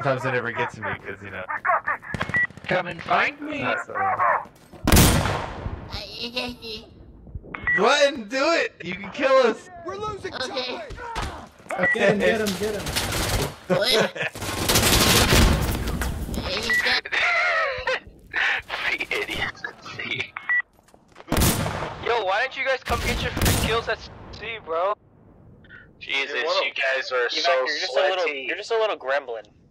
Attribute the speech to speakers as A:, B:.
A: Sometimes it never gets me because, you know.
B: Come and find me!
A: Go ahead and do it! You can kill us!
C: We're losing Charlie!
A: Okay.
D: Get him.
B: The idiots at sea. Yo, why don't you guys come get your kills at sea, bro? Jesus, you guys are so sweaty.
E: You're just a little gremlin.